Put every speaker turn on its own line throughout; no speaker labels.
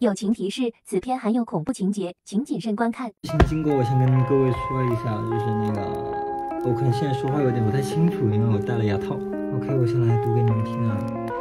友情提示：此片含有恐怖情节，请谨慎观看。
经过我先跟各位说一下，就是那个，我可能现在说话有点不太清楚，因为我戴了牙套。OK， 我先来读给你们听啊。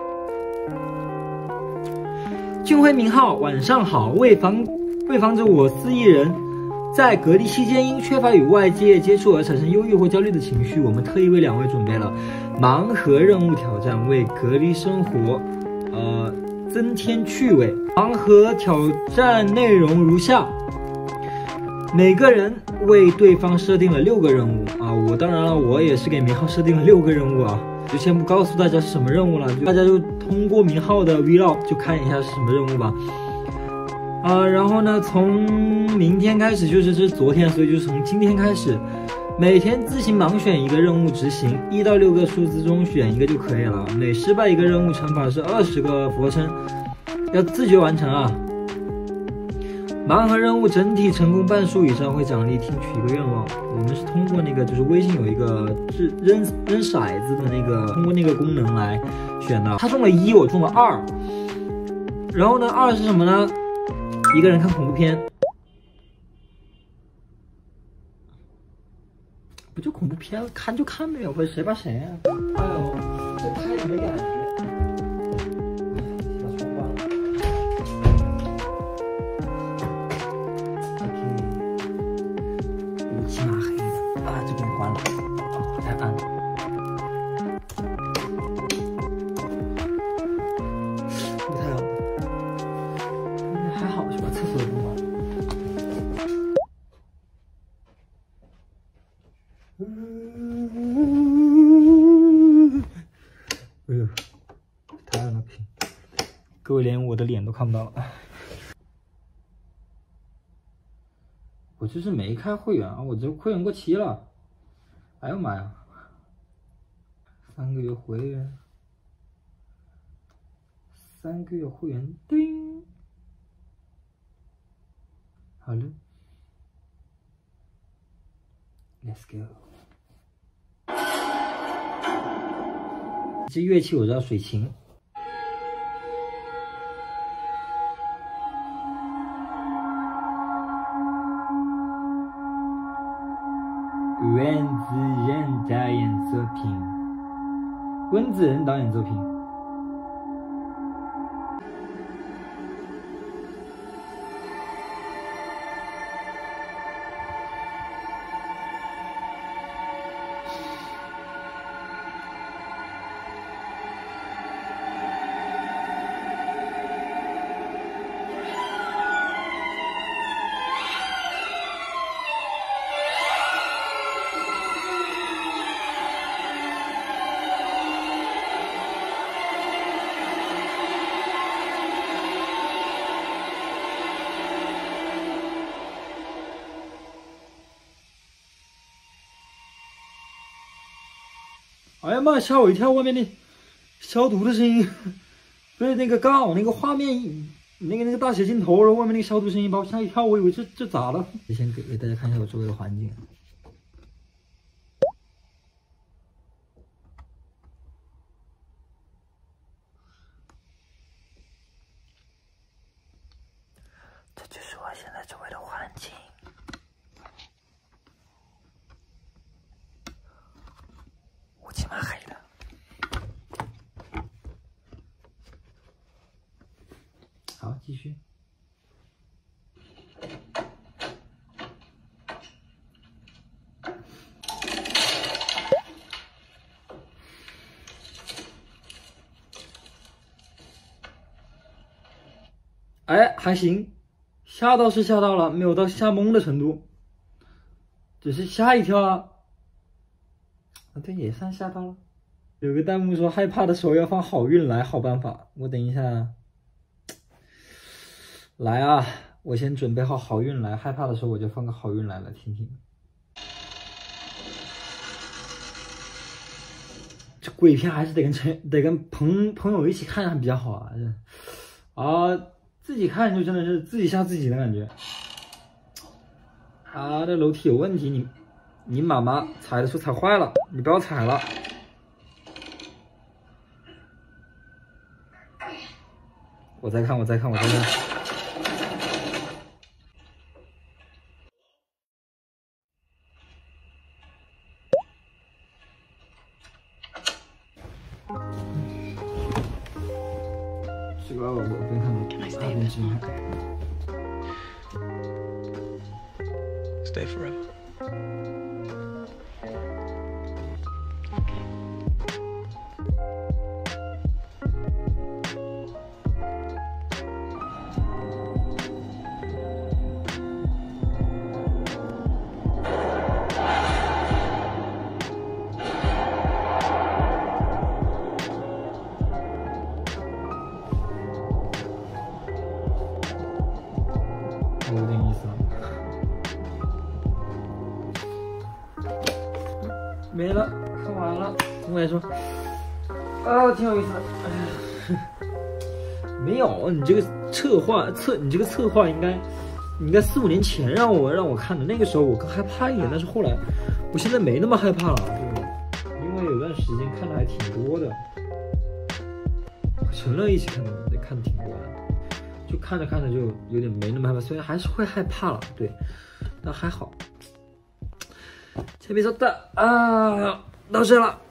俊辉明浩，晚上好。为防止我司一人在隔离期间因缺乏与外界接触而产生忧郁或焦虑的情绪，我们特意为2位准备了盲盒任务挑战，为隔离生活增添趣味。盲盒挑战内容如下：每个人为对方设定了6个任务啊，我也是给明浩设定了6个任务啊，就先不告诉大家是什么任务了，大家就通过明浩的 vlog 就看一下是什么任务吧。然后呢，从明天开始，这是昨天，所以就是从今天开始，每天自行盲选一个任务执行，1到6个数字中选一个就可以了。每失败一个任务，惩罚是20个俯卧撑，要自觉完成啊。盲盒任务整体成功半数以上会奖励听取一个愿望。我们是通过那个就是微信有一个扔骰子的那个，通过那个功能来选的。他中了1，我中了2。然后呢，2是什么呢？一个人看恐怖片，不就恐怖片，看就看呗，我谁怕谁啊？哎呦，这拍也没感觉。把窗关了。OK， 乌漆嘛黑的啊，这边关了，太暗了。不太好。还好是吧？厕所不好。哎呦，太暗了，不行！各位连我的脸都看不到了。我这是没开会员啊，我这会员过期了。哎呦妈呀！3个月会员，3个月会员，叮。好了 ，Let's go。这乐器我知道，水琴。温子仁导演作品。温子仁导演作品。哎呀妈！吓我一跳，外面那消毒的声音，不是那个刚好那个画面，那个大小镜头，然后外面那个消毒声音把我吓一跳，我以为这咋了？先给大家看一下我周围的环境。这就是我现在周围的环境。乌漆嘛黑的。好，继续。哎，还行，吓到是吓到了，没有到吓懵的程度，只是吓一跳啊。对，也算吓到了。有个弹幕说害怕的时候要放好运来，好办法。我等一下来啊，我先准备好好运来，害怕的时候我就放个好运来了，听听。这鬼片还是得跟朋友一起看比较好啊。自己看就真的是自己吓自己的感觉。这楼梯有问题，你妈妈踩的时候踩坏了，你不要踩了。我再看。 这个我不看了。
Stay forever.
有点意思了。没了，看完了。总来说，啊，挺有意思的。哎呀，没有，你这个策划应该4、5年前让我看的，那个时候我更害怕一点，但是后来我现在没那么害怕了，对，因为有段时间看的还挺多的，和陈乐一起看的挺多的。就看着看着就有点没那么害怕，虽然还是会害怕了，对，但还好。재밌었다啊，到这了。